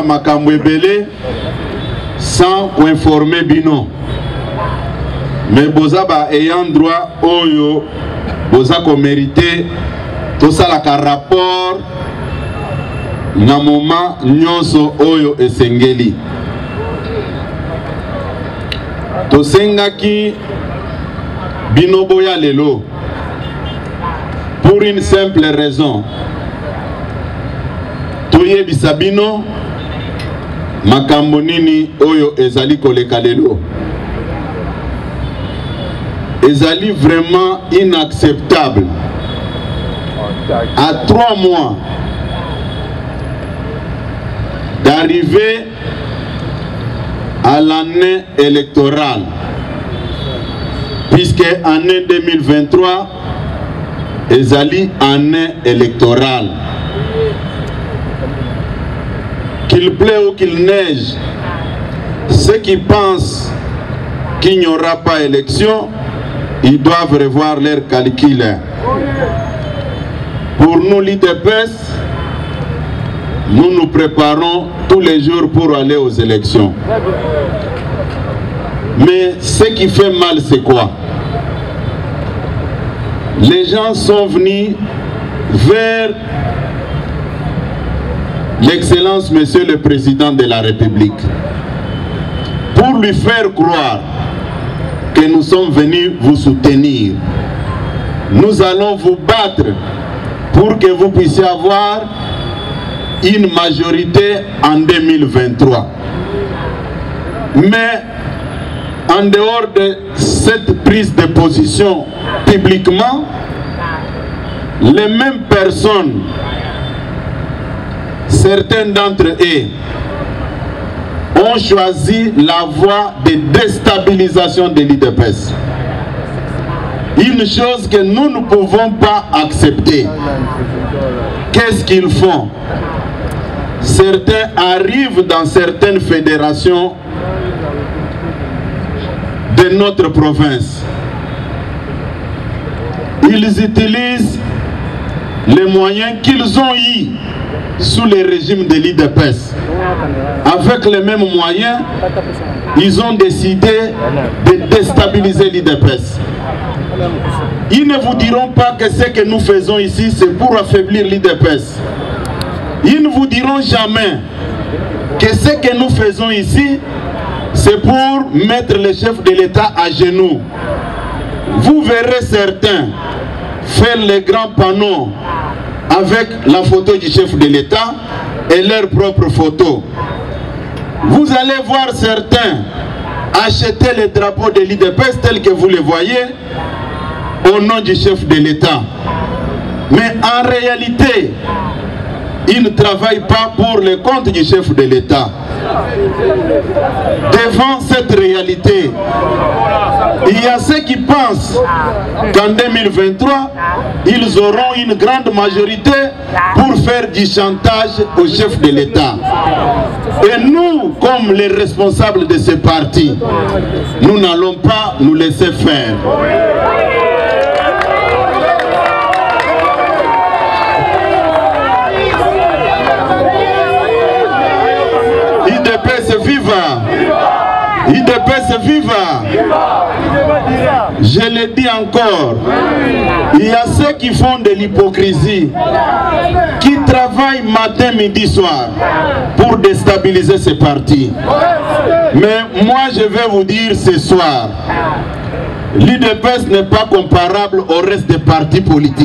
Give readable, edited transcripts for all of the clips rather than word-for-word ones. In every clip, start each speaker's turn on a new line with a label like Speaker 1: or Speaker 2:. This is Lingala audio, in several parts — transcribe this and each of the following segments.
Speaker 1: makambo ebele sans informer bino. Mais boza ba ayant droit oyo boza ko mérité tout ça la rapport na moment nyonso oyo esengeli. To sengaki bino boya lelo pour une simple raison. Toye bisabino makambo nini oyo ezali koleka lelo. Ezali vraiment inacceptable. À 3 mois d'arriver à l'année électorale, puisque année 2023 ezali année électorale. Qu'il plaît ou qu'il neige, ceux qui pensent qu'il n'y aura pas élection, ils doivent revoir leurs calculs. Pour nous, l'IDPS, nous nous préparons tous les jours pour aller aux élections. Mais ce qui fait mal, c'est quoi? Les gens sont venus vers l'Excellence, Monsieur le Président de la République, pour lui faire croire que nous sommes venus vous soutenir. Nous allons vous battre pour que vous puissiez avoir une majorité en 2023. Mais en dehors de cette prise de position publiquement, les mêmes personnes, certains d'entre eux, ont choisi la voie de déstabilisation de l'IDPS. Une chose que nous ne pouvons pas accepter. Qu'est-ce qu'ils font? Certains arrivent dans certaines fédérations de notre province. Ils utilisent les moyens qu'ils ont eus sous le régime de l'IDPS. Avec les mêmes moyens, ils ont décidé de déstabiliser l'IDPS. Ils ne vous diront pas que ce que nous faisons ici, c'est pour affaiblir l'IDPS. Ils ne vous diront jamais que ce que nous faisons ici, c'est pour mettre le chef de l'État à genoux. Vous verrez certains faire les grands panneaux avec la photo du chef de l'État et leur propre photo. Vous allez voir certains acheter les drapeaux de l'IDPS tels que vous les voyez au nom du chef de l'État. Mais en réalité, ils ne travaillent pas pour le compte du chef de l'État. Devant cette réalité, il y a ceux qui pensent qu'en 2023, ils auront une grande majorité pour faire du chantage au chef de l'État. Et nous, comme les responsables de ce parti, nous n'allons pas nous laisser faire. IDPS viva! IDPS viva! Je le dis encore, il y a ceux qui font de l'hypocrisie, qui travaillent matin, midi, soir pour déstabiliser ce parti. Mais moi je vais vous dire ce soir, l'IDPS n'est pas comparable au reste des partis politiques.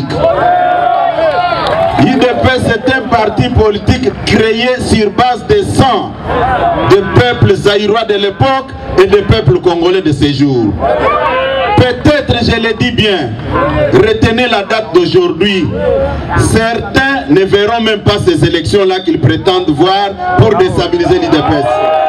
Speaker 1: L'IDPS est un parti politique créé sur base de sang des peuples zaïrois de l'époque et des peuples congolais de ces jours. Peut-être, je le dis bien, retenez la date d'aujourd'hui. Certains ne verront même pas ces élections-là qu'ils prétendent voir pour déstabiliser l'IDPS.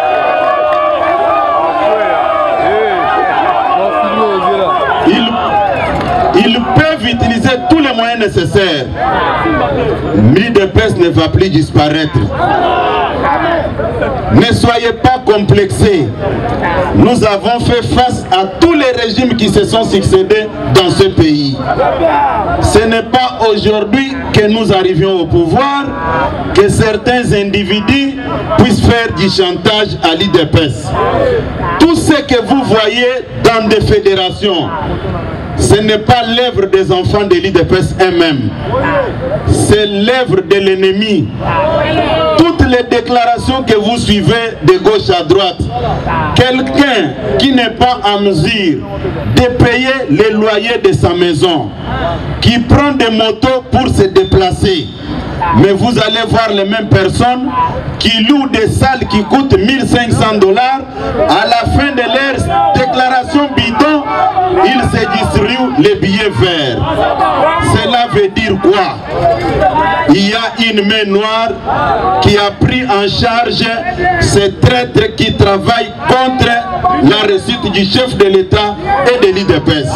Speaker 1: Ils peuvent utiliser tous les moyens nécessaires. L'IDPS ne va plus disparaître. Ne soyez pas complexés. Nous avons fait face à tous les régimes qui se sont succédés dans ce pays. Ce n'est pas aujourd'hui que nous arrivions au pouvoir que certains individus puissent faire du chantage à l'IDPS. Tout ce que vous voyez dans des fédérations, ce n'est pas l'œuvre des enfants de l'IDPS eux-mêmes. C'est l'œuvre de l'ennemi. Toutes les déclarations que vous suivez de gauche à droite, quelqu'un qui n'est pas en mesure de payer les loyers de sa maison, qui prend des motos pour se déplacer, mais vous allez voir les mêmes personnes qui louent des salles qui coûtent 1500 $. À la fin de leur déclaration bidon, ils se distribuent les billets verts. Cela veut dire quoi? Il y a une main noire qui a pris en charge ces traîtres qui travaillent contre la réussite du chef de l'État et de l'IDPS.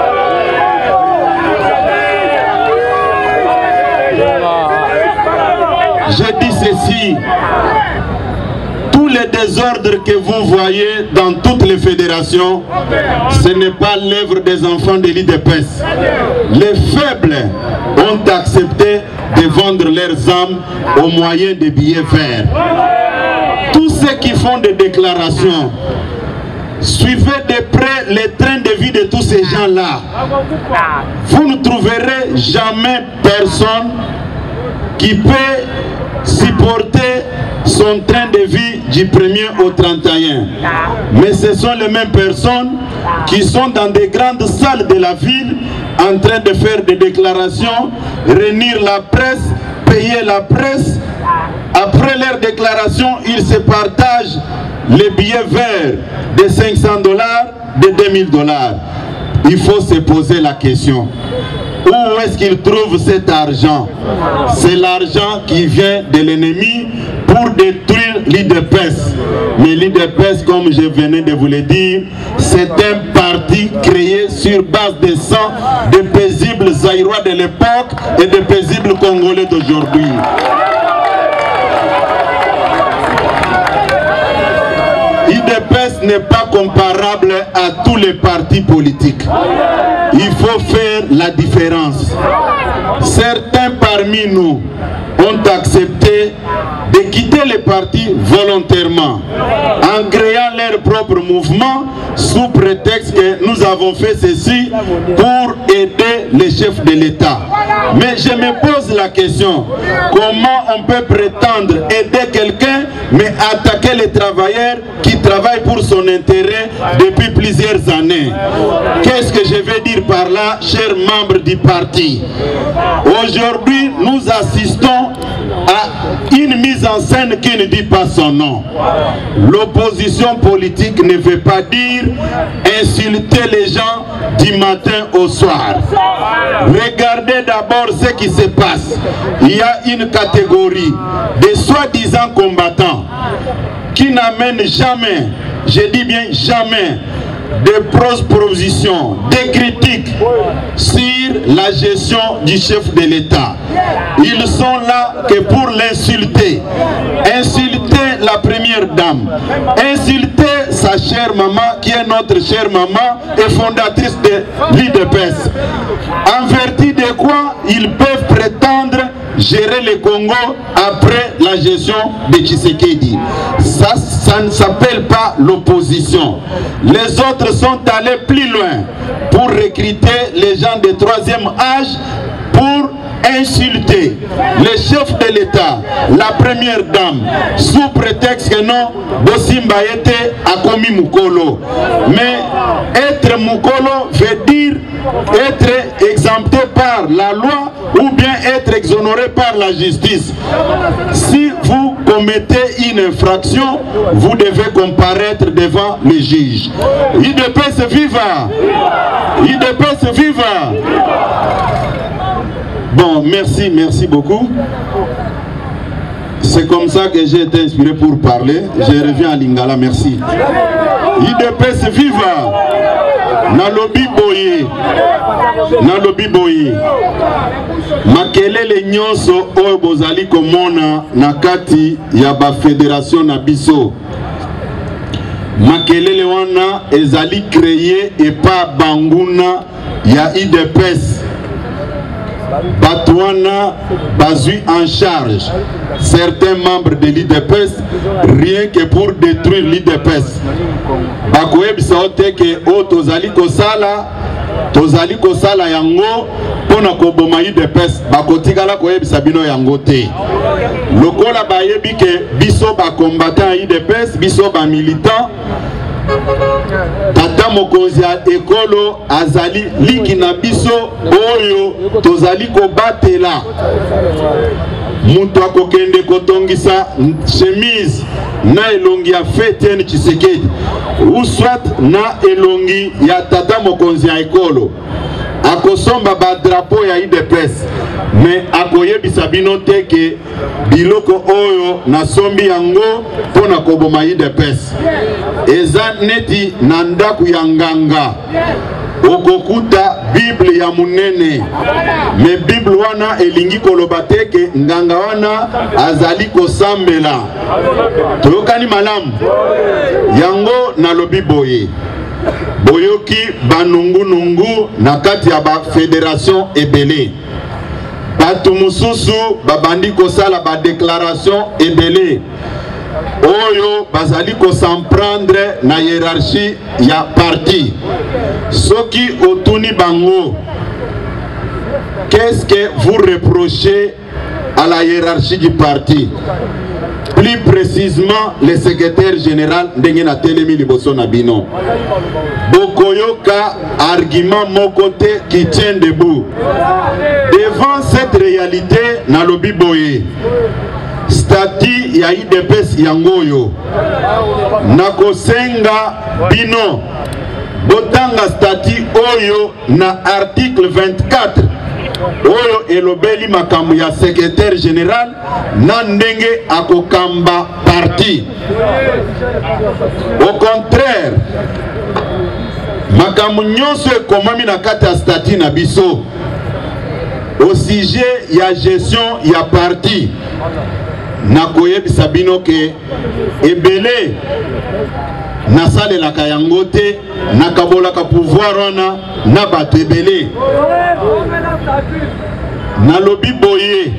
Speaker 1: Je dis ceci, tous les désordres que vous voyez dans toutes les fédérations, ce n'est pas l'œuvre des enfants de l'IDPS. Les faibles ont accepté de vendre leurs âmes au moyen des billets verts. Tous ceux qui font des déclarations, suivez de près les trains de vie de tous ces gens-là. Vous ne trouverez jamais personne qui peut supporter son train de vie du 1er au 31. Mais ce sont les mêmes personnes qui sont dans des grandes salles de la ville en train de faire des déclarations, réunir la presse, payer la presse. Après leur déclaration, ils se partagent les billets verts de 500 $, de 2000 $. Il faut se poser la question. Où est-ce qu'ils trouvent cet argent? C'est l'argent qui vient de l'ennemi pour détruire l'IDPS. Mais l'IDPS, comme je venais de vous le dire, c'est un parti créé sur base de sang de paisibles Zaïrois de l'époque et de paisibles Congolais d'aujourd'hui. L'IDPS n'est pas comparable à tous les partis politiques. Il faut faire la différence. Certains parmi nous ont accepté de quitter les partis volontairement en créant leur propre mouvement sous prétexte que nous avons fait ceci pour aider les chefs de l'État. Mais je me pose la question, comment on peut prétendre aider quelqu'un mais attaquer les travailleurs qui travaillent pour son intérêt depuis plusieurs années? Qu'est-ce que je veux dire par là, chers membres du parti? Aujourd'hui, nous assistons à une mise en scène qui ne dit pas son nom. L'opposition politique ne veut pas dire insulter les gens du matin au soir. Regardez d'abord ce qui se passe. Il y a une catégorie de soi-disant combattants qui n'amènent jamais, je dis bien jamais, des propositions, des critiques sur la gestion du chef de l'État. Ils sont là que pour l'insulter. Insulter la première dame. Insulter sa chère maman, qui est notre chère maman et fondatrice de l'IDPS. En vertu de quoi ils peuvent prétendre gérer le Congo après la gestion de Tshisekedi. Ça ne s'appelle pas l'opposition. Les autres sont allés plus loin pour recruter les gens de troisième âge pour insulter le chef de l'État, la première dame, sous prétexte que non, Bosimba était à Komi Mukolo. Mais être Mukolo veut dire être exempté par la loi ou bien être exonéré par la justice. Si vous commettez une infraction, vous devez comparaître devant le juge. IDPS viva! IDPS viva! Bon, merci beaucoup. C'est comme ça que j'ai été inspiré pour parler. Je reviens à Lingala, merci. IDPS viva! nalobi boye makelele nyonso oyo bozali komona na kati ya ba fédération na biso makelele wana ezali créé et pas banguna ya IDPS Batouana bazui en charge certains membres de l'IDPS rien que pour détruire l'IDPS. Bakoyebisa ote ke o tozali kosala yango pona koboma IDPS bakotikala koyebisa bino yango te. Lokola bayebi ke biso ba combattant IDPS biso ba militant tata mokonzi ya ekolo azali liki na biso oyo tozali kobatela mutu akokende kotongisa chemise na elongi ya Etienne Tshisekedi ou soit na elongi ya tata mokonzi ya ekolo akosomba ba drapeau ya IDPS mais akoyebisa bino te ke biloko oyo na sombi yango pona koboma IDPS eza neti na ndaku ya nganga okokuta Bible ya munene me Bible wana elingi koloba te ke nganga wana azali kosambela toyokani malamu yango nalobi boye boyoki banungu na kati ya ba fédération ebele batu mususu babandi kosala ba déclaration ebele oyo bazali ko s'en prendre na hiérarchie ya parti soki otuni bango qu'est-ce que vous reprochez à la hiérarchie du parti, plus précisément le secrétaire général Ndengena Telemi Liboso Nabino. Bokoyoka argument mon côté qui tient debout. Devant cette réalité, Nalobi Boye, statut ya IDPS yangoyo, Nakosenga Bino, Botanga statut Oyo na article 24. Oyo elobeli makambo ya secrétaire général na ndenge akokamba parti. Au contraire, makambo nyonso ekomami na kati ya statut na biso au sujet ya gestion ya parti nakoyebisa bino ke ebele nasalelaka yango te nakabolaka pouvoir wana na bato ebele. Nalobi boye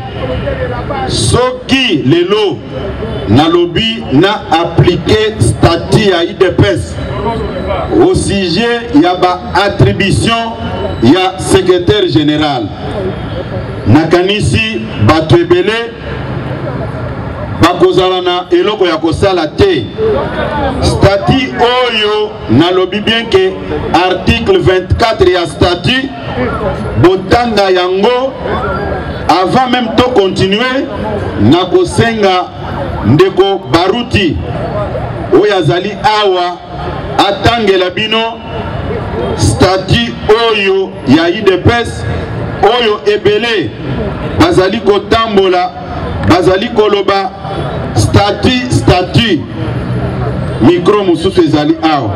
Speaker 1: soki lelo nalobi na appliquer statut ya IDPS au sujet ya ba attribution ya secrétaire général nakanisi bato ebele bakozala na eloko ya kosala te. Statut oyo nalobi bien que article 24 ya statut botanga yango avant même to continuer na kosenga ndeko Baruti oyo azali awa atangela bino statut oyo ya IDPS oyo ebele bazali kotambola bazali koloba statut micro mususu ezali awa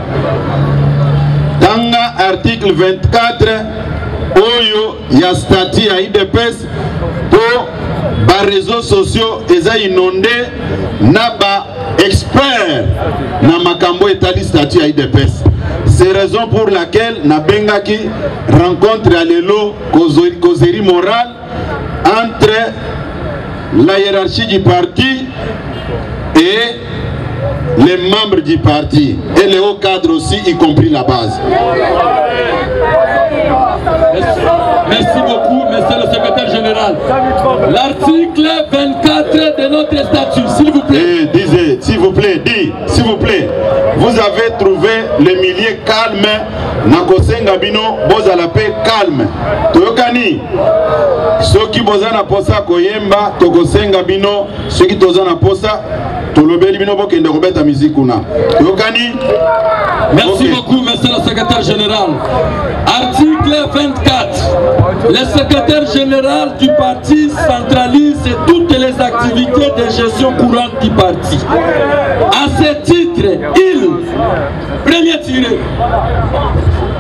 Speaker 1: tanga article 24 oyo ya statut ya IDPS po ba réseaux sociaux eza inondé na ba expert na makambo etali statut ya IDPS. C'est raison pour laquelle na bengaki rencontre à lelo causerie morale entre la hiérarchie du parti et les membres du parti et les hauts cadres aussi, y compris la base.
Speaker 2: Merci beaucoup, monsieur le secrétaire général. L'article 24 de notre statut, s'il vous plaît.
Speaker 1: Et disez, s'il vous plaît, s'il vous plaît, vous avez trouvé le milieu calme. Nakosenga bino, bozala pe calme. Toyokani, ceux qui bozana posa koyemba, tokosenga bino, ceux qui tozana posa, tolobeli bino bokende kobeta musique kuna. Toyokani.
Speaker 2: Merci beaucoup, monsieur le secrétaire général. Article 24. Le secrétaire général du parti centralise toutes les activités de gestion courante du parti. À ce titre, il, premier tiré,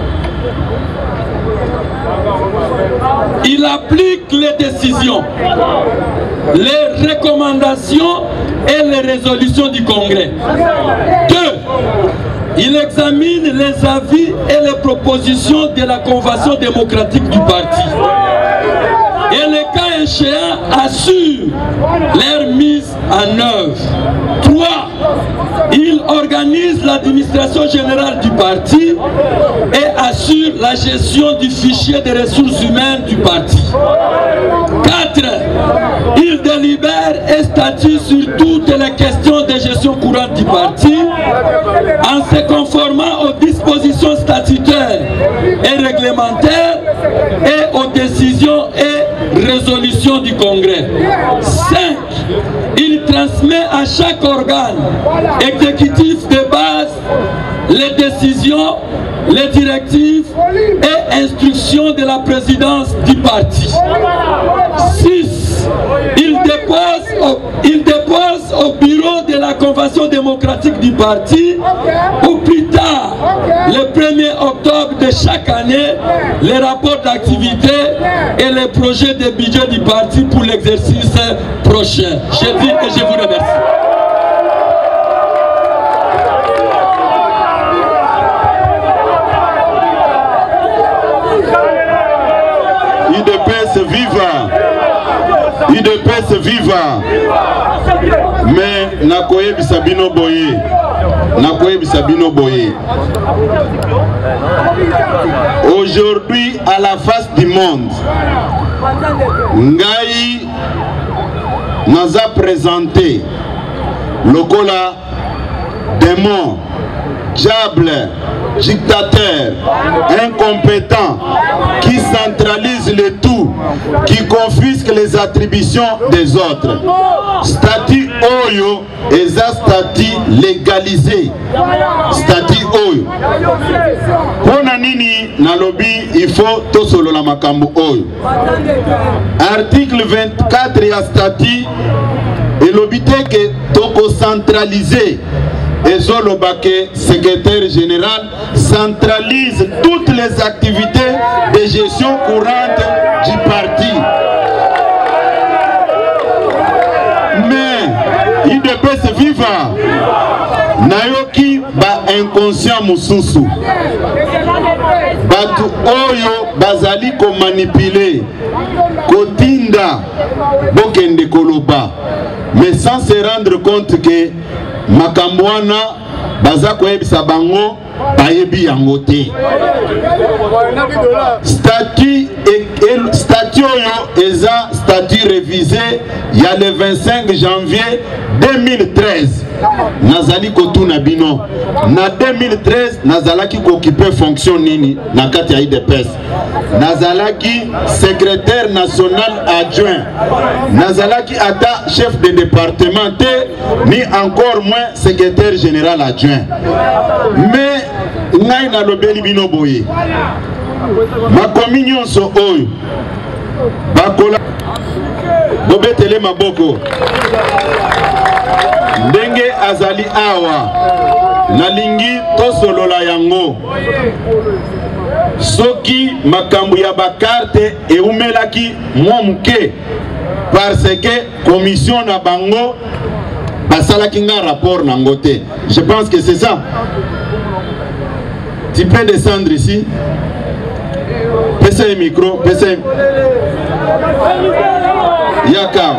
Speaker 2: Il applique les décisions, les recommandations et les résolutions du Congrès. 2. Il examine les avis et les propositions de la Convention démocratique du parti. Et le cas échéant assure leur mise en œuvre. 3. Il organise l'administration générale du parti et assure la gestion du fichier des ressources humaines du parti. 4. Il délibère et statue sur toutes les questions de gestion courante du parti en se conformant aux dispositions statutaires et réglementaires et aux décisions et résolutions du Congrès. 5. Il transmet à chaque organe exécutif de base les décisions, les directives et instructions de la présidence du parti. 6. Il dépose au bureau de la Convention démocratique du parti, ou plus tard, le 1er octobre de chaque année, les rapports d'activité et les projets de budget du parti pour l'exercice prochain. Je dis et je vous remercie.
Speaker 1: UDPS viva! UDPS viva! Mais nakoye bisabino boye. Nakoye bisabino boye. Aujourd'hui, à la face du monde, Ngai nous a présenté Lokola, démon, diable, dictateur, incompétent, qui centralise le tout, qui confisque les attributions des autres. Statut Oyo et statut légalisé. Statut Oyo. Pour nini nalobi, il faut tout solo la makambo Oyo. Article 24 et statut et l'obité que toko centralisé. Et Zolobake, secrétaire général, centralise toutes les activités de gestion courante du parti. Mais, UDPS viva, Nayoki ba inconscient mususu. Batu oyo bazali ko manipuler, kotinda, bokende koloba. Mais sans se rendre compte que Makambwana baza koyebisa bango bayebi yango te. Statut oyo eza statut révisé il y a le 25 janvier 2013. Nazali kotuna bino na 2013 nazalaki occuper fonction nini na kati ya UDPS. Nazalaki secrétaire national adjoint. Nazalaki ata chef de département te, ni encore moins secrétaire général adjoint. Mais ngai na lobeli bino boye. Ma communion so oyo. Bakola bobetele maboko. Ndenge azali awa nalingi tosolola yango. Soki makambu ya bakarte eumelaki momuke parce que commission na bango basalaki nga rapport nango te. Je pense que c'est ça. Tu peux descendre ici. Pesa le micro, pesa. Yaka.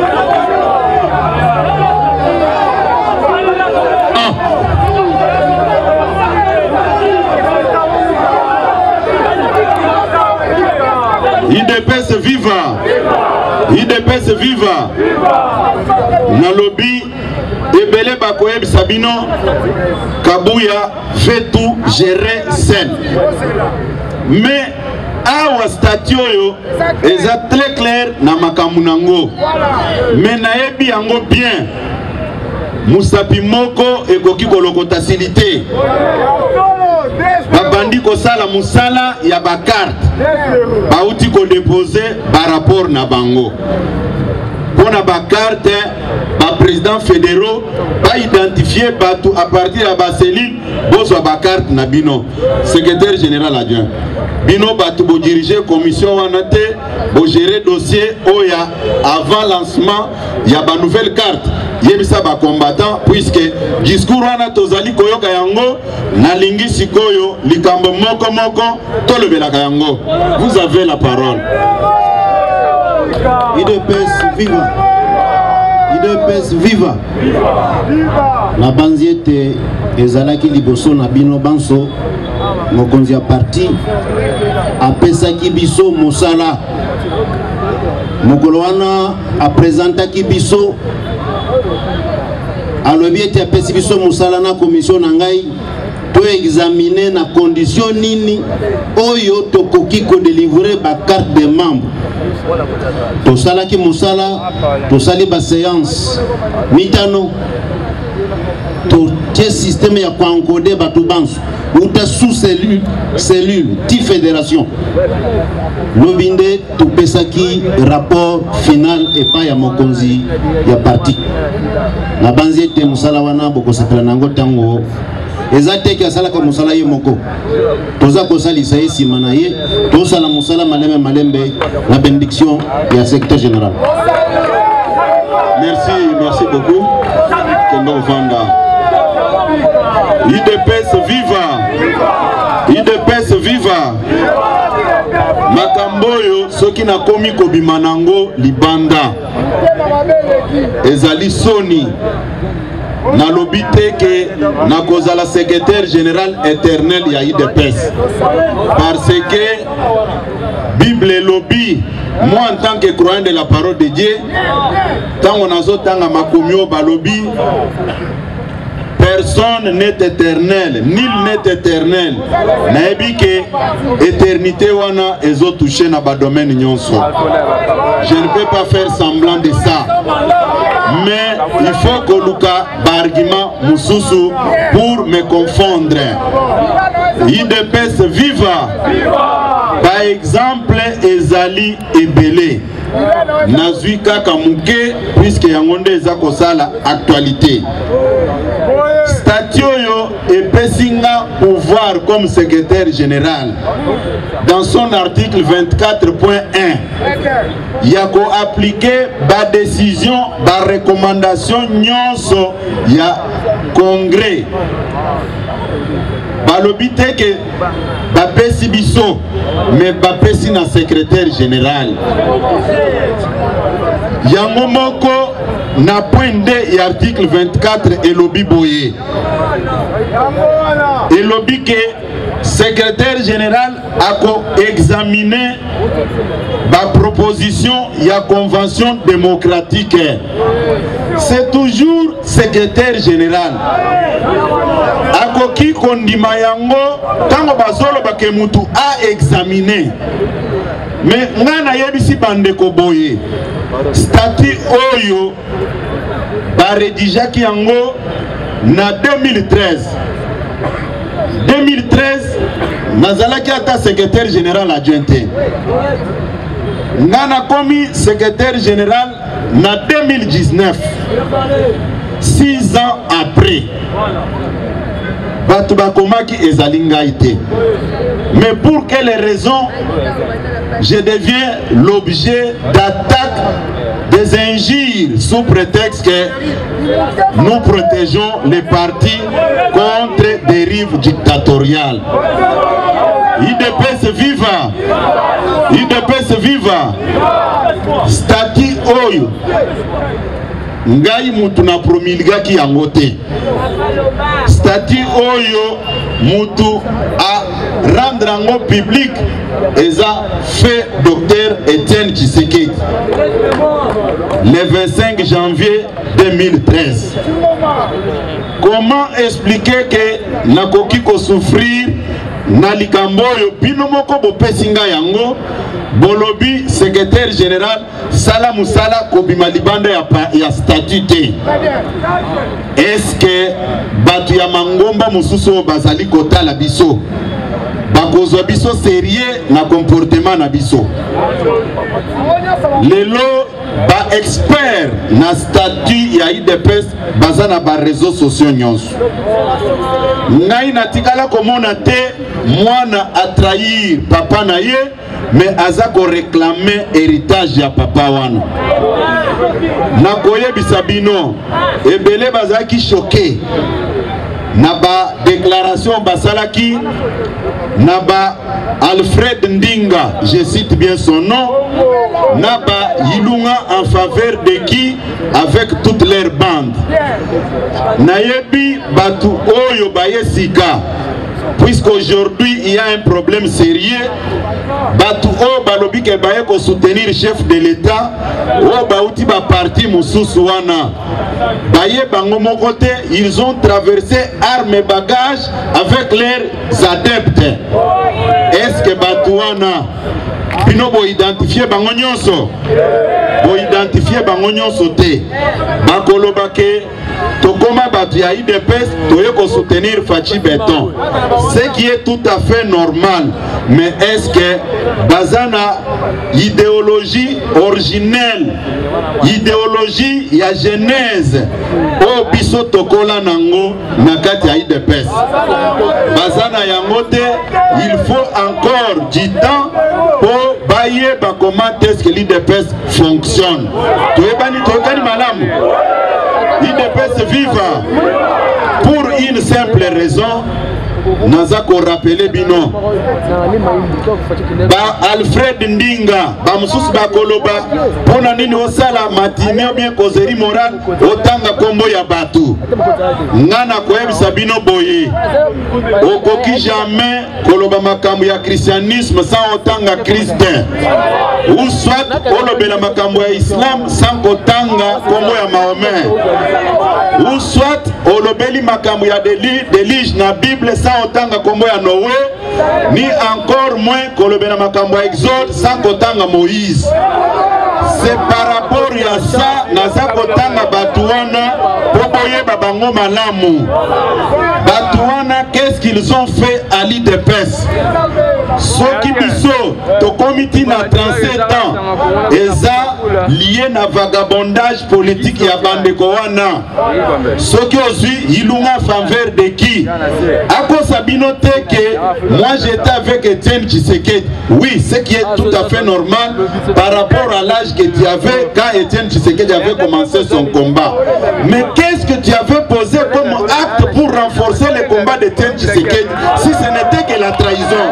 Speaker 1: UDPS viva! UDPS viva! Nalobi, Ebele Bakoyeb Sabino, Kabuya fait tout gérer seul. Mais, awa statut yo, est très clair na makamunango. Mais naebi yango bien. Musapi moko ekoki kolokota silité. Babandi kosala musala ya bakarte. Bauti ko déposer par rapport na bango. pour la carte président fédéraux pas identifier à partir de la cellule bozwa ba carte na bino secrétaire général adjoint bino batu bo diriger commission wanate bo gérer dossier oya avant lancement ya ba nouvelle carte yebisa ba combattant puisque discours wana tozali koyoka yango na lingi sikoyo likambo moko moko tolobelaka yango. Vous avez la parole.
Speaker 3: IDPS viva. IDPS viva. La banziete ezalaki liboso na bino banso mokonzi ya parti apesaki biso mosala mokolo wana apresentaki biso alobi ete apesi biso mosala na commission na ngai to examiner na condition nini oyo tokoki ko délivrer ba carte de membre. Tosalaki mosala tosali ba séance mitano to tie système ya ko encoder batu banso uta sous cellule ti fédération lobinde to pesaki rapport final et pas ya mokonzi ya parti na banziete mosala wana boko sakala nango tango ezate ki asala ka musala ye moko toza ko salisa ye simana ye to sala musala malembe la bénédiction ya secrétaire général.
Speaker 1: Merci beaucoup Kendo Vanda. IDPS viva. IDPS viva. Makamboyo soki na komi ko bimanango libanda ezali soni na lobité que na cause la secrétaire général éternel ya IDPS parce que Bible et lobby moi en tant que croyant de la parole de Dieu tant on a tanga makomio ba lobby personne n'est éternel, nul n'est éternel. Naebi que éternité wana ezo touché na ba domaine nyonso. Je ne peux pas faire semblant de ça. Mais il faut que Luka bargument mususu pour me confondre. IDPS viva. Par exemple, Ezali Ebele. Nazuika Kamuke, puisque Yangonde Ezako Sala actualité. Statioyo et Pessinga pouvoir comme secrétaire général. Dans son article 24.1, il y a qu'à appliquer la décision, la recommandation, il y a congrès. Balobité que Bapesi Bisso, mais Bapesi na secrétaire général. Yango moko na point D et article 24 et lobby boye. Et lobby que secrétaire général a examiné la proposition ya convention démocratique. C'est toujours secrétaire général. Akoki kondima yango tango bazolo bakemutu a examiné. Mais ngana yebisi bandeko boye. Statut oyo ba rédigaki yango na 2013. 2013 nazalaki ata secrétaire général adjoint. Ngana komi secrétaire général na 2019. 6 ans après. Batubakomaki ezalinga ite. Mais pour quelles raisons je deviens l'objet d'attaques, des injures sous prétexte que nous protégeons les partis contre des dérives dictatoriales. IDPS viva. IDPS viva. Stati oyo. Ngai mutu na promulgaki yango te. Stati oyo mutu a rendre yango public eza fait docteur Étienne Tshisekedi le 25 janvier 2013. Comment expliquer que nakoki ko souffrir na likambo oyo bino moko bopesinga yango bolobi secrétaire général sala musala kobima libanda ya statut? Est-ce que batu ya mangomba mususu bazali kotala biso bakozwa biso sérieux na comportement na biso? Lelo ba expert na statut ya IDPS baza na ba réseaux sociaux nyonso. Ngai natikala komona te mwana a trahir papa na ye mais aza ko réclamer héritage ya papa wana. Na koyebisa bino ebele bazaki choqué na ba déclaration basalaki na ba Alfred Ndinga, je cite bien son nom, na ba Yilunga en faveur de qui avec toute leur bande. Nayebi batu oyo baye sika, puisqu'aujourd'hui il y a un problème sérieux. Batu o balobi ke baye ko soutenir le chef de l'État o bauti ba parti mususu wana baye bango moko te, ils ont traversé armes et bagages avec leurs adeptes. Est-ce que batu wana bino bo identifier bango nyonso, bo identifier bango nyonso te bakoloba ke tokoma batu ya IDPS toye ko soutenir Fachi Beton, ce qui est tout à fait normal. Mais est-ce que bazana idéologie originelle, idéologie ya genèse o biso tokola nango nakati ya IDPS bazana yango te? Il faut encore du temps pour bailler ba comment est-ce que l'IDPS fonctionne. Toyebani malamu IDPS viva pour une simple raison. Naza ko rappeler bino ba Alfred Ndinga ba mususu ba koloba pona nini osala matimio bien causerie morale otanga kombo ya batu ngana koyebisa bino boye okoki jamais koloba makambo ya christianisme sans otanga Christin, ou soit olobela makambo ya islam sans kotanga kombo ya Mahomet, ou soit olobeli makambo ya délige na Bible sans otanga kombo ya Noé, ni encore moins kolobela makambo ya Exode sans kotanga Moïse. C'est par rapport à ça naza kotanga batuana poboye babango malamu. Batuana, qu'est-ce qu'ils ont fait à l'IDPS? Soki biso to comité na 37 ans eza lié na vagabondage politique ya bandeko wana. Soki ozui Yilunga en faveur de qui? Ako sabino te que moi j'étais avec Etienne Tshisekedi. Oui, ce qui est tout à fait normal par rapport à l'âge que tu avais quand Etienne Tshisekedi avait commencé son combat. Mais qu'est-ce que tu avais posé comme acte pour renforcer le combat d'Etienne Tshisekedi si ce n'était que la trahison?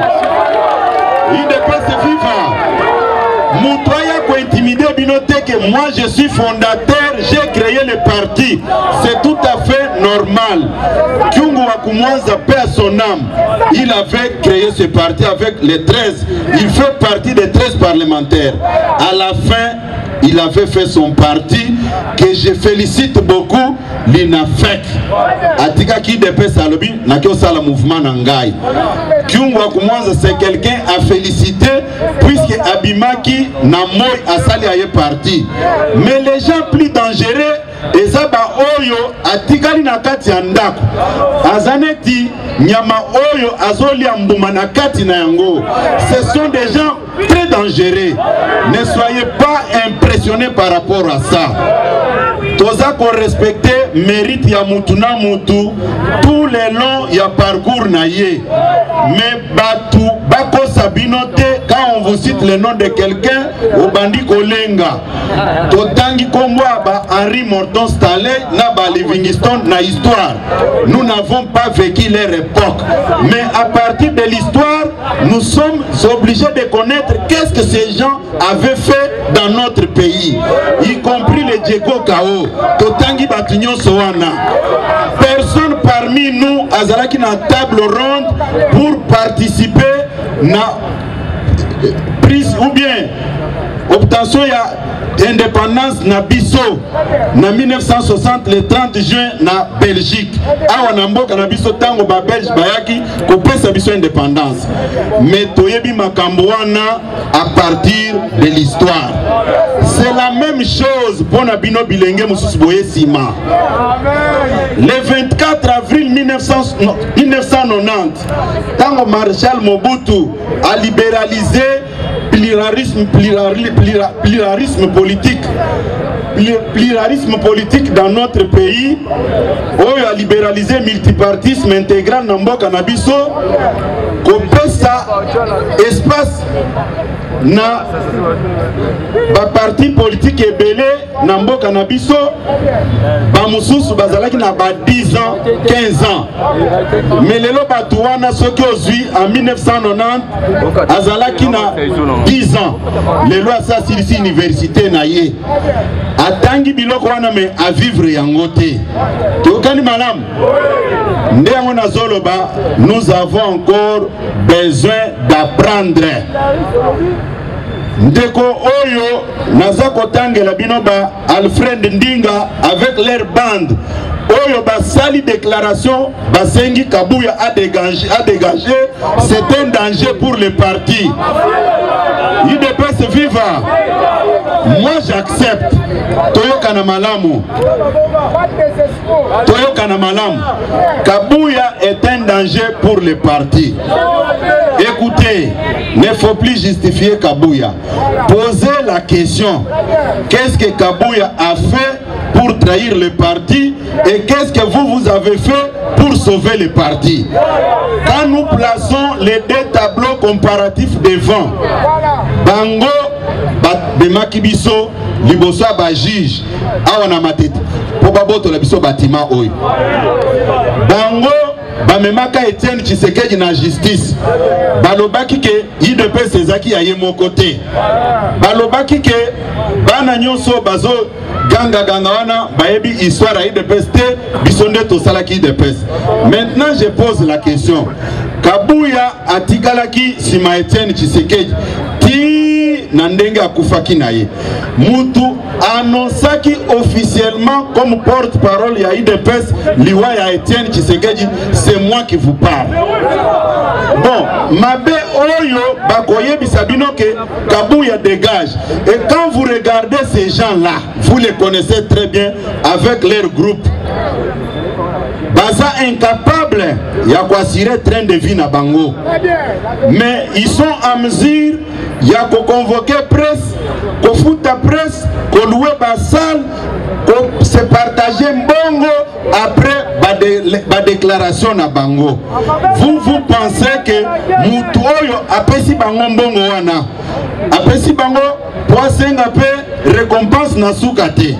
Speaker 1: Il dépasse vivant. Moutoya ko intimider binote que moi je suis fondateur, j'ai créé le parti. C'est tout à fait normal. Kyungu Wakumwanza, paix à son âme, il avait créé ce parti avec les 13. Il fait partie des 13 parlementaires. À la fin, il avait fait son parti que je félicite beaucoup, l'INAFEC. Atika qui dépasse à l'objet, n'a qu'au sala mouvement nangai. Kyungu Wakumwanza, c'est quelqu'un à féliciter puisque Abimaki n'a moi à sali à parti. Mais les gens plus dangereux, ezaba oyo atikali na kati ya ndako azaneti nyama oyo azoli ambuma na kati na yango. Ce sont des gens très dangereux. Ne soyez pas impressionnés par rapport à ça. Toza ko respecter mérite ya mutu na mutu tout le long ya parcours na ye. Mais batu bako sabinote quand on vous cite le nom de quelqu'un au bandi kolenga totangi komwa ba Henri Morton Stanley na ba Livingstone na histoire. Nous n'avons pas vécu leur époque, mais à partir de l'histoire nous sommes obligés de connaître qu'est-ce que ces gens avaient fait dans notre pays, y compris les Diego Kao totangi batunyo sowana. Personne parmi nous azalaki na table ronde pour participer na prise ou bien obtention ya indépendance na biso na 1960 le 30 juin na Belgique. Awa na mboka na biso tango ba Belge bayaki kopesa biso indépendance. Mais toyebi makambo wana à partir de l'histoire. C'est la même chose pour Nabino Bilenge Moussus Boye Sima. Le 24 avril 1990, tango Marshal Mobutu a libéralisé pluralisme politique dans notre pays, où a libéralisé multipartisme intégral dans mboka na biso, qu'on pesa espace na ba parti politique ebele na mboka na biso, ba mususu bazalaki na ba 10 ans, 15 ans. Mais lelo batuana soki ozui en 1990 azalaki na 10 ans. Lelo asa silisi université na ye. Atangi biloko wana me a vivre yango te. Tokani malam. Ndengo na zoloba, nous avons encore besoin d'apprendre. Ndeko oyo nazako tangela binoba Alfred Ndinga avec leur bande. Oyo basali déclaration basengi Kabuya a dégagé, c'est un danger pour le parti. UDPS viva. Moi j'accepte. Toyoka na malamu. Toyoka na malamu. Kabuya est un danger pour le parti. Écoutez, il ne faut plus justifier Kabuya. Posez la question. Qu'est-ce que Kabuya a fait pour trahir le parti et qu'est-ce que vous avez fait pour sauver le parti? Quand nous plaçons les deux tableaux comparatifs devant, Bango de Makibiso, Liboso ba juge, awana matete, pour baboto la biso bâtiment oyo. Bango bamemaka Etienne Tshisekedi na justice. Balobaki ke IDPS ezaki ya ye moko te. Balobaki ke bana nyonso bazo ganga wana baebi histoire ya IDPS te, bisonde to salaki IDPS. Maintenant je pose la question. Kabuya atikalaki sima Etienne Tshisekedi ti na ndenge akufaki na ye. Mutu annonçaki officiellement comme porte-parole ya IDPS liwa ya Etienne Tshisekedi, c'est moi qui vous parle. Bon, mabe oyo bakoye bisabino ke Kabuya dégage. Et quand vous regardez ces gens-là, vous les connaissez très bien avec leur groupe. Baza incapable ya kwasire train de vie na bango. Mais ils sont en mesure ya ko convoquer presse, ko futa presse, ko louer ba salle, ko se partager mbongo après ba déclaration na bango. Vous pensez que mutu oyo apesi bango mbongo wana, apesi bango poasenga pe récompense na sukate.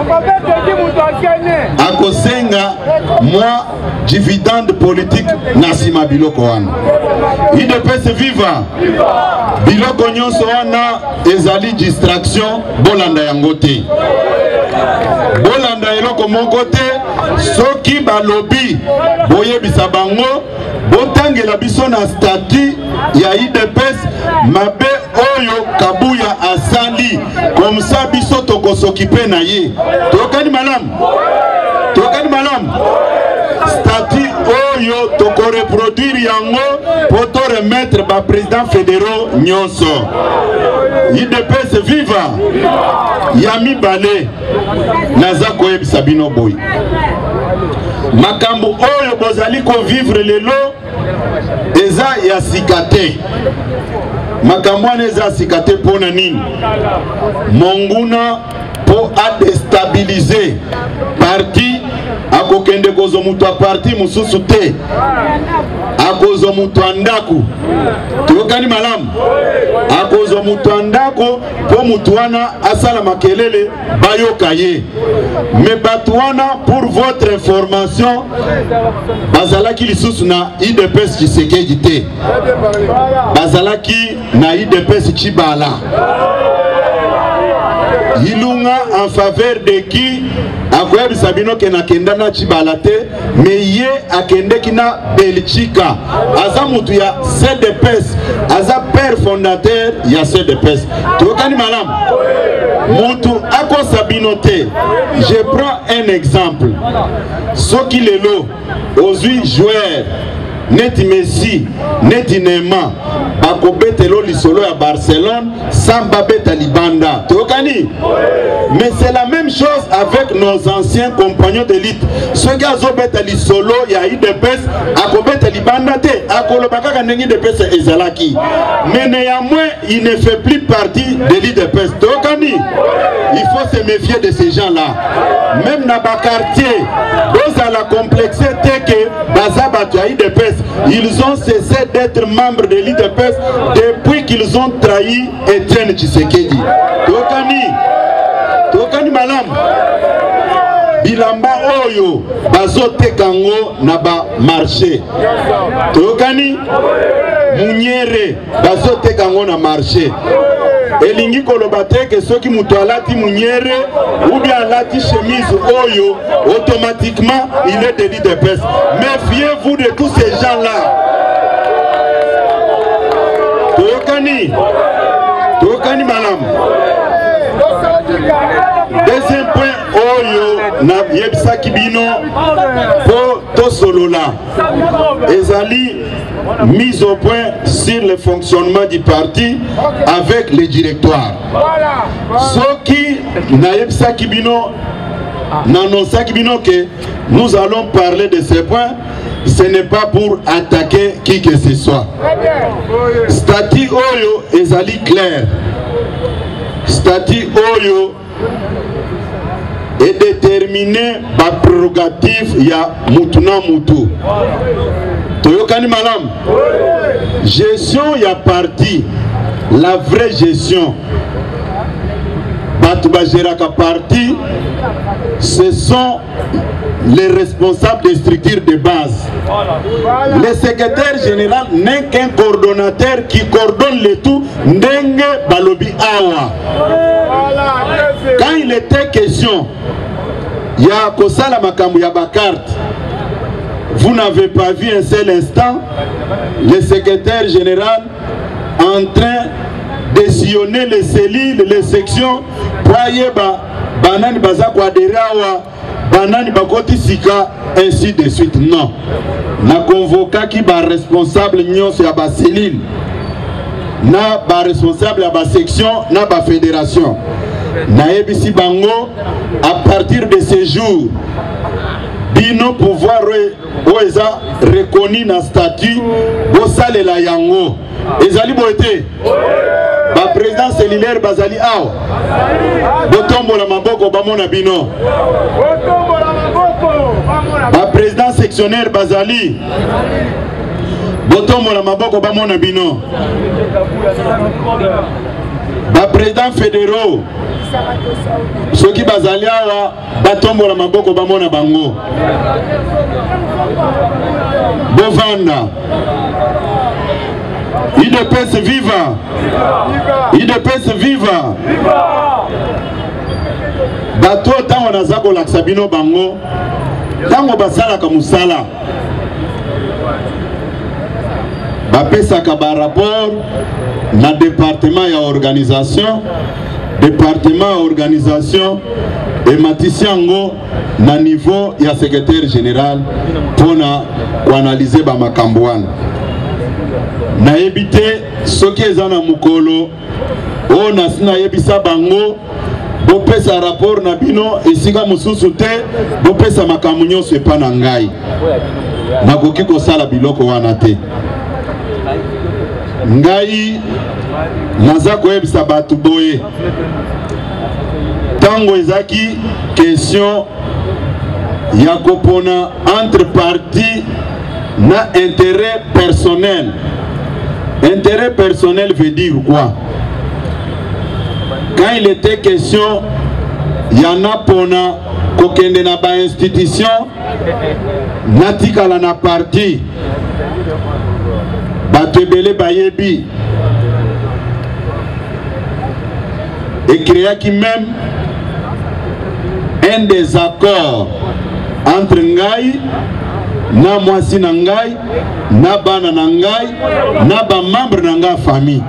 Speaker 1: Akosenga moi dividende politique nasima biloko wana. IDPS viva. Biloko nyonso wana ezali distraction bolanda yango te. Bolanda eloko moko te, soki balobi boyebisa bango botangela biso na statut ya IDPS mabe oyo Kabuya asali, comme ça biso tokosokipe na ye. Tokani malam. Tokani malam. Statut oyo toko reproduire yango poto remettre ba président fédéraux nyonso. IDPS viva. Yami bale nazako yebisa bino boy. Makambo oyo bozali ko vivre lelo eza ya sikate. Makambo wana eza sikate pona nini? Monguna po a déstabiliser parti akokende kozo mutu a parti mususu te. Akozo mutu andaku. Tuyokani malamu. Akozo mutu andako po mutu wana asala makelele bayoka ye. Mais batuana pour votre information bazalaki lisusu na IDPS Tshisekedi te. Bazalaki na IDPS Chibala. Ilunga en faveur de qui akoyebi sabino ke nakenda na Chibala te, mais ye akende kina Belchika. Aza mutu ya CDPS, aza père fondateur ya CDPS. Tokani malam. Mutu ako sabino te. Je prends un exemple. Soki lelo ozui joueur neti Messi, neti Neymar, bakobetelo lisolo à Barcelone sans babeta libanda. Tokani? Mais c'est la même chose avec nos anciens compagnons d'élite. Ceux qui ont beta lisolo ya IDPS akobeta libanda te akolobaka kanengi IDPS ezalaki. Mais néanmoins il ne fait plus partie de l'IDPS. Tokani? Il faut se méfier de ces gens-là. Même dans le quartier, dans la complexité que Bazabatu a IDPS, ils ont cessé d'être membres de l'IDPS depuis qu'ils ont trahi Etienne Tshisekedi. Tokani malam. Bilamba oyo bazote kango na ba marché. Tokani munyere bazote kango na marché. Elingi kolobate que ceux qui mutu alati munyere ou bien alati chemise oyo, automatiquement il est de l'IDPS. Méfiez-vous de tous ces gens-là. Tokani malam. Deuxième point, oyo na yebisa kibino po to solola. Ezali mise au point sur le fonctionnement du parti avec le directoire. Ce qui na yebisa kibino n'annonça kibino que nous allons parler de ces points. Ce n'est pas pour attaquer qui que ce soit. Statut oyo ezali clair. Statut oyo est déterminé par prérogative ya mutuna mutu. Toyokani malam. Gestion ya parti, la vraie gestion. Batuba Géraka parti, ce sont les responsables des structures de base. Le secrétaire général n'est qu'un coordonnateur qui coordonne le tout. Ndenge Balobi Awa. Quand il était question, il y a Kosala Makambu Yabakart, vous n'avez pas vu un seul instant le secrétaire général en train de sillonner les cellules, les sections, pour aller banani bazakwa derawa, banani bakoti sika, ainsi de suite. Non. Na convoqué qui va responsable nyonso ya ba cellule, na ba responsable ya ba section, na ba fédération. Na ebisi bango à partir de ce jour. Bino pouvoir oeza reconnu na statut bosale la yango. Ezali boete. Ba président cellulaire bazali aw. Botombo la maboko bamona bino. Ba président sectionnaire bazali. Botombo la maboko bamona bino. Ba président fédéraux. Ceux qui bazali awa batombo la maboko bamona bango. Bovanda. IDPS viva! IDPS viva! Bato tango nazako laksabino bango, tango basala kamusala. Bapesa kaba rapport na département ya organisation, et matisiango na niveau ya secrétaire général pour analyser ba makambouane. Na ebite soki ezana mukolo o nasina yebisa bango bopesa rapport na bino esika mususu te bopesa makambo nyonso epa na ngai nakoki kosala biloko wana te ngai naza koyebisa bato boye tango ezaki question ya kopona entre parti na intérêt personnel. Intérêt personnel veut dire quoi? Quand il était question, il y en a pour kokende na ba institution, natikala na parti, batebele bayebi, et créa qui même un désaccord entre Ngaï, na mwasi na ngai, na bana na ngai, na ba membre na nga famille.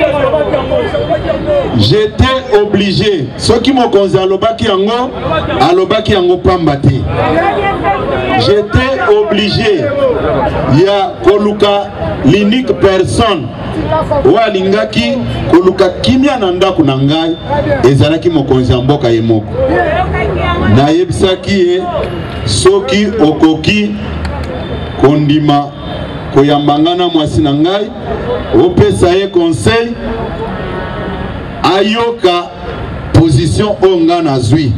Speaker 1: J'étais obligé, ce qui me konzi alobaki yango pambate. J'étais obligé il y a koluka l'unique personne walingaki koluka kimia nanda kunangai ezalaki mokonzi mboka yemoko na yebisaki soki okoki kondima koyambangana mwasi na ngai opesa ye conseil ayoka position onga na zui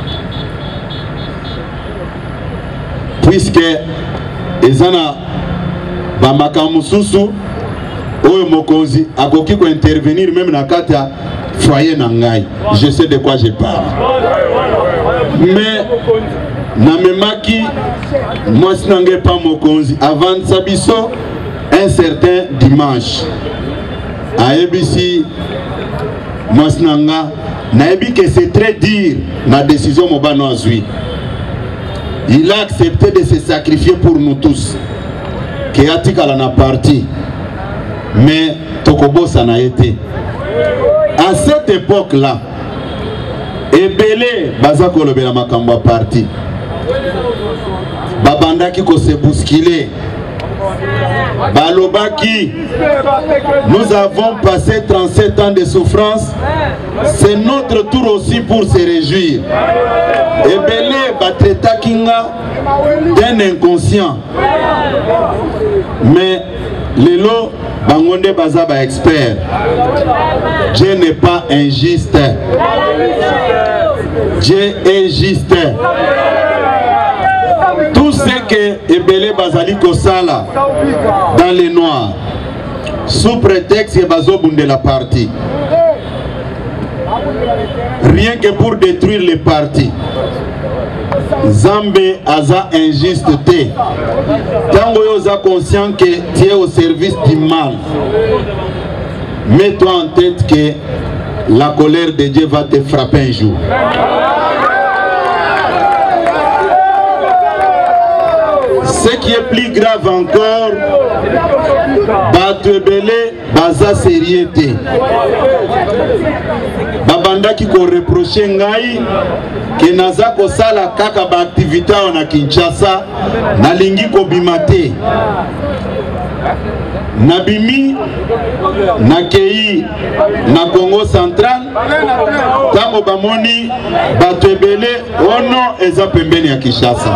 Speaker 1: puisque ezana bamakambo susu oyo mokonzi akoki ko intervenir même na kata foyer na ngai. Je sais de quoi je parle. Mais na memaki mwasi na ngai pa mokonzi avant sabiso un certain dimanche à ABC mwasi na nga nayebi que c'est très dur na décision mobano azui. Il a accepté de se sacrifier pour nous tous. Que atikala na parti. Mais Tokobo ça n'a été. À cette époque-là, Ebele Bazako Lobela Makamba parti. Babandaki ko se bousculer. Balobaki, nous avons passé 37 ans de souffrance. C'est notre tour aussi pour se réjouir. Ebele Batreta Kinga d'un inconscient. Mais Lelo Bangonde Bazaba expert. Dieu n'est pas injuste. Dieu est juste. Tout ce que Ebele Bazali Kosala dans les noirs, sous prétexte que Bazo Bunde la partie, rien que pour détruire les partis. Zambé aza injuste. Tango yoza conscient que tu es au service du mal. Mets-toi en tête que la colère de Dieu va te frapper un jour. Ce qui est plus grave encore, Batebele Baza sériété. Babanda qui ko reproché ngai que naza ko sala kaka ba activité na Kinshasa na lingi ko bimate. Nabimi na Kei na Congo central tango bamoni Batebele ono eza pembeni ya Kinshasa.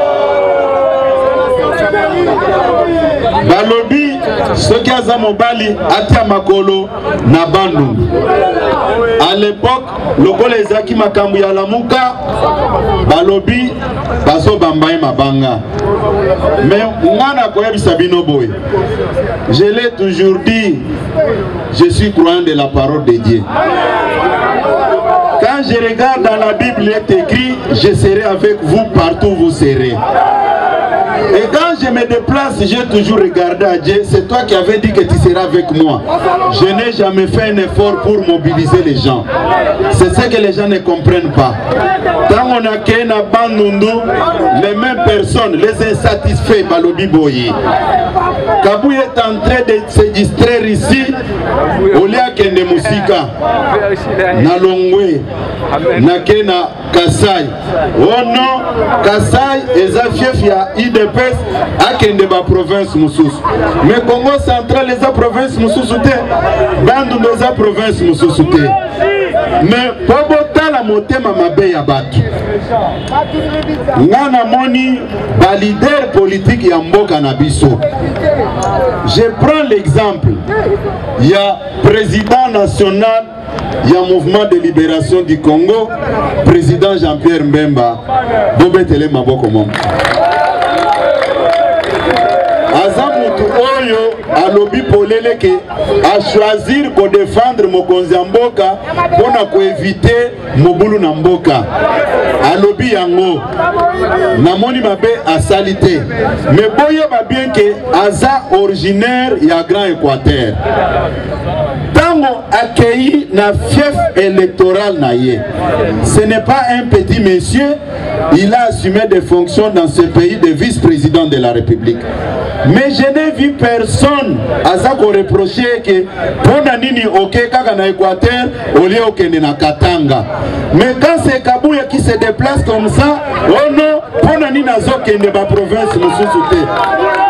Speaker 1: Balobi soki aza mobali atia makolo na bandu. À l'époque, lokola ezaki makambu ya lamuka balobi baso bambaye mabanga. Mais ngana koyebisa bino boy. Je l'ai toujours dit, je suis croyant de la parole de Dieu. Quand je regarde dans la Bible, il est écrit, je serai avec vous partout où vous serez. Et quand je me déplace, j'ai toujours regardé à Dieu. C'est toi qui avais dit que tu seras avec moi. Je n'ai jamais fait un effort pour mobiliser les gens. C'est ce que les gens ne comprennent pas. Quand on a créé na Bandundu, les mêmes personnes, les insatisfaits, Balobi Boye. Kabou est en train de se distraire ici. Olia Kende Musika, na Longwe, na Kena Kasai. Oh non, Kasai est un fief ya IDPS à Kende ba province Moussous. Mais Congo central les a province Moussous te, Bandundu les a province Moussous te. Mais Pobota la motema mabe ya batu. Ngana moni ba leader politique ya mboka na biso. Je prends l'exemple. Il y a président national, il y a mouvement de libération du Congo, président Jean-Pierre Mbemba, Bobetele Maboko Mom. Azamutu Oyo, alobi polele ke a choisir ko défendre Mokonzi Mboka pour éviter Mobulu na Mboka. Alobi yango namoni mabe a salité. Mais boye ba bien que aza originaire ya Grand Équateur. Tango accueilli na fief électoral na ye. Ce n'est pas un petit monsieur, il a assumé des fonctions dans ce pays de vice-président de la République. Mais je n'ai vu personne à ça qu'on reprochait que pour nini ok kaka na Équateur au lieu okende na Katanga. Mais quand c'est Kabouya qui se déplace comme ça, oh non, pour nini nazo kende ba province Moussouté.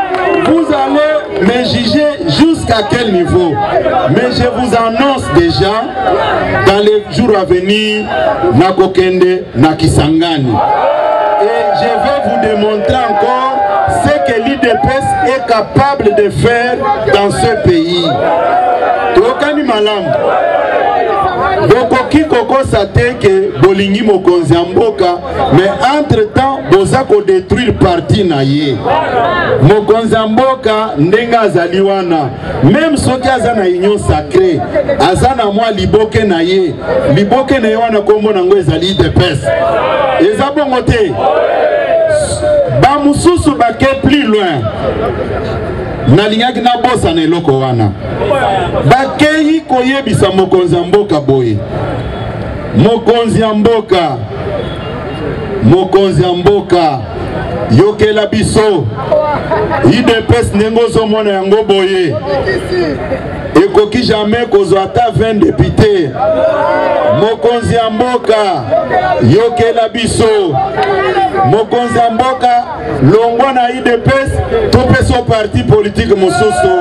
Speaker 1: Vous allez me juger jusqu'à quel niveau? Mais je vous annonce déjà, dans les jours à venir, Nakokende, Nakisangani. Et je vais vous démontrer encore ce que l'IDPS est capable de faire dans ce pays. Tokani malam. Donc, qui koko sate que bolingi mokonzi mboka, mais entre-temps, bozako détruire parti na ye. Mokonzi mboka ndenga azaliwana. Même soki azana union sacrée, azana mwa liboke na ye. Liboke na ye wana kombo nango ezali IDPS. Eza bongo te. Ba mususu bake plus loin. Nalingaki na bosa na eloko wana. Bakeyi koyebisa mokonzi mboka boye. Mokonzi mboka. Mokonzi mboka. Yokela biso. IDPS nengozo mona yango boye. Ekoki jamais kozwa ata 20 députés. Mokonzi mboka. Yokela biso. Mokonzi mboka longwa na IDPS topeso parti politique mosusu.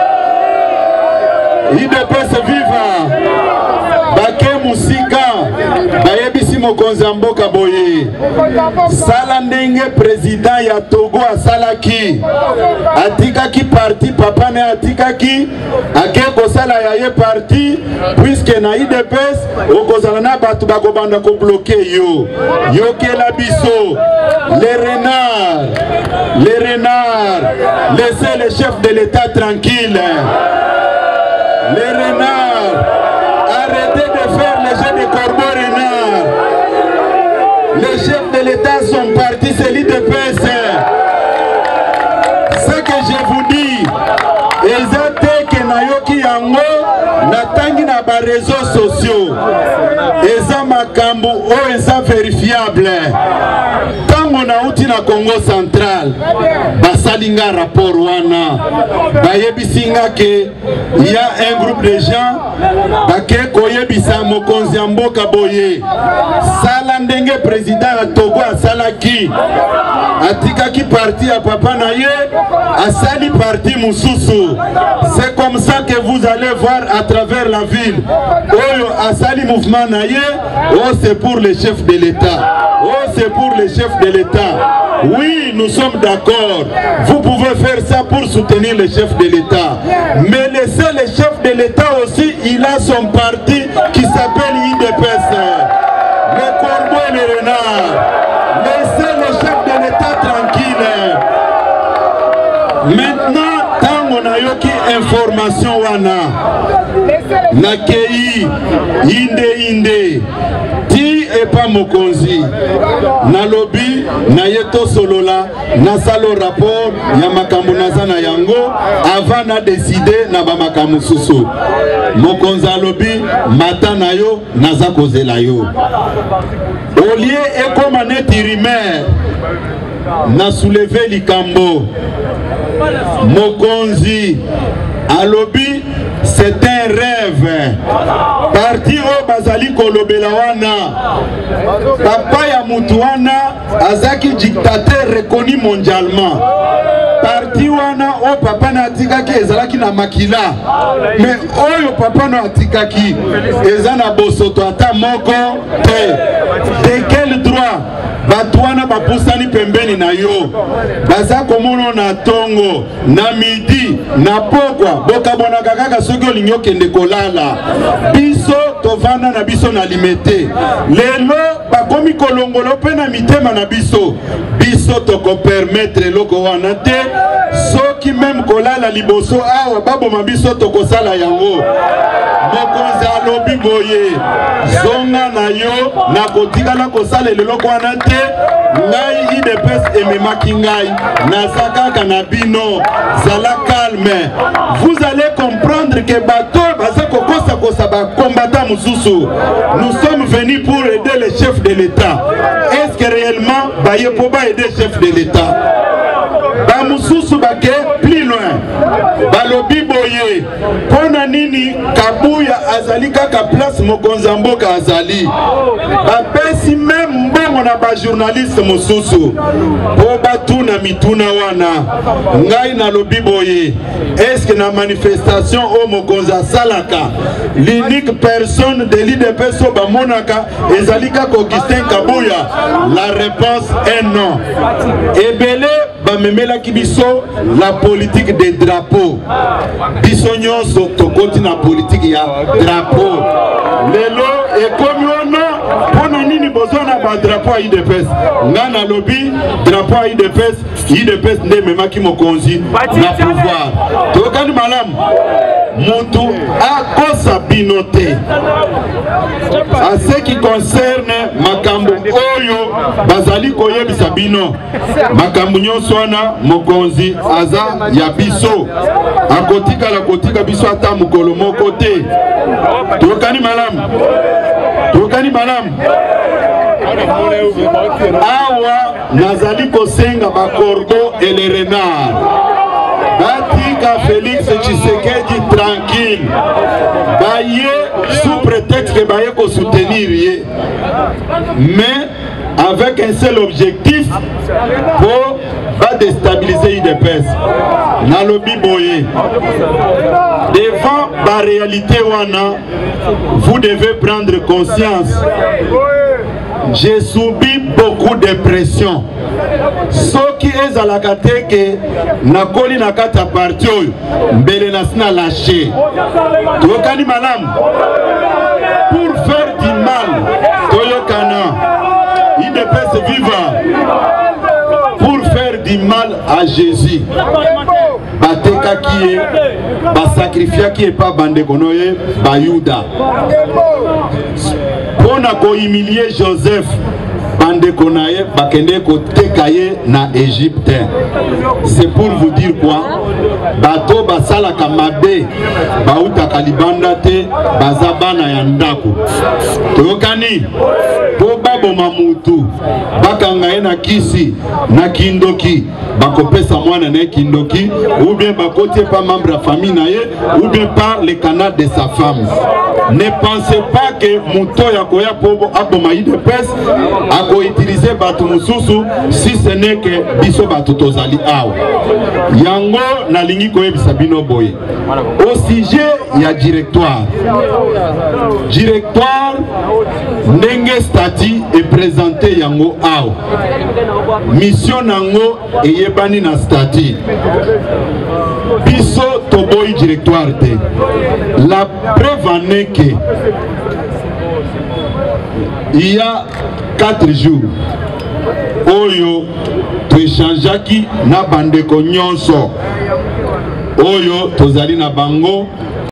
Speaker 1: IDPS viva. Bake musika bayebisi mokonzi mboka boye. Sala ndenge président ya Togo asalaki. Atikaki parti papa ne atikaki. Akeko sala ya ye parti puisque na IDPS okozala na batu bakobanda ko bloquer yo. Yokela biso. Les renards, laissez le chef de l'État tranquille. Les renards, arrêtez de faire les jeux de corbeaux renards. Les chefs de l'État sont partis, c'est l'IDPS. Ce que je vous dis, ezate ke nayoki yango natangi na ba réseaux sociaux. Eza makambo o eza vérifiable. Tango na uti na Congo central, basalinga rapport wana. Bayebisinga ke il y a un groupe de gens bake koyebisa mokonzi mboka boye. Sala ndenge président ya Togo asalaki. Atikaki parti ya papa na ye, asali parti mususu. C'est comme ça que vous allez voir à travers la ville. Oyo asali mouvement na ye, oh c'est pour les chefs de l'État. Oh c'est pour les chefs de l'État. Oui, nous sommes d'accord. Vous pouvez faire ça pour soutenir les chefs de l'État. Mais laissez les chefs de l'État aussi, il a son parti qui s'appelle IDPS. Les corbeaux et les renards. Laissez les chefs de l'État tranquilles. Maintenant, tant on a yoki information wana, nakei, inde, ti et pas mokonzi, nalobi, na yeto solola, na salo rapport, ya makambo nazana yango, avant na décider na ba makambo susu. Mokonzi alobi, mata na yo, naza kozela yo. Olie eko maneti rimer, na soulevé likambo. Mokonzi alobi, c'est un rêve. Parti o bazali kolobela wana. Papa ya mutu wana azaki dictateur reconnu mondialement. Parti wana o papa na atikaki ezalaki na makila. Mais oyo papa na atikaki ezana bosoto ata moko te. De quel droit? Batwana bapusani pembeni na yo. Baza komono na tongo, na midi, na pokwa. Boka bona kaka soki olingo kende kolala. Biso tovanda na biso na limete. Lelo bakomi kolongolo pe na mitema na biso. Biso toko permettre loko wana te. Soki même kolala liboso awa babo mabiso toko sala yango. Mokonzi alobi boye. Zonga na yo na kotikala kosala leloko wana te. Ngai IDPS ememaki ngai nazaka kanabino zala calme. Vous allez comprendre que bato baza kokosa kosa ba combattant mususu. Nous sommes venus pour aider les chefs de l'État. Est-ce que réellement baye pour aider les chefs de l'État? Ba mususu bake plus loin. balobi boye pona nini Kabuya azali kaka place mokonza mboka azali bapesi même mbongo na ba journaliste mosusu po batuna mituna wana ngai na lobi boye est-ce que na manifestation o mokonza salaka l'unique personne de l'IDPS so bamonaka ezali kaka Augustin Kabuya? La réponse est non. Ebele bamemela kibiso la politique des drapeaux. Biso nyonso tokoti na politique ya drapeau. Lelo ekomi ona pona nini bozona ba drapeau IDPS. Ngana lobby drapeau IDPS nde memaki mokonzi na pouvoir. Tokani malamu. Mutu akosa binote. En ce qui concerne makambo oyo bazali koyebisa bino makambo nyonso wana mokonzi aza ya biso akotika biso ata mukolo moko te. Tokani malamu awa nazali kosenga ba corbeau et les renards batika Félix Tshisekedi tranquille baye sous prétexte que baye ko soutenir ye, mais avec un seul objectif pour pas déstabiliser IDPS. Nalobi boye devant la réalité wana, vous devez prendre conscience. J'ai subi beaucoup de pression. Ce qui est à la que nakoli nakata parti oyo mbele nasina lâché. Tokani malam pour faire du mal toyokana IDPS viva pour faire du mal à Jésus. Bateka qui est basakrifia qui est pas bandekonoye bayuda. Pour ko humilier Joseph bandeko naye bakende ko tekaye na Égypte. C'est pour vous dire quoi? Bato basala kamabe bauta kalibanda te bazabana ya ndako. Tokani po babo mamutu bakanga na kisi na kindoki bakopesa mwana na kindoki ou bien bakotie pas membre de famille naye ou bien par le canal de sa femme. Ne pensez pas que muto ya koya pobo aboma IDPS ako utiliser batu mususu si ce n'est que biso batu tozali awa. Yango na lingi koyebisa bino boye. Au sujet ya directoire. Directoire ndenge statut est présenté yango awa. Mission nango eyebani na statut. Biso toboyi directoire te. La preuve en est que il y a 4 jours oyo to échangeaki na bandeko nyonso oyo tozali na bango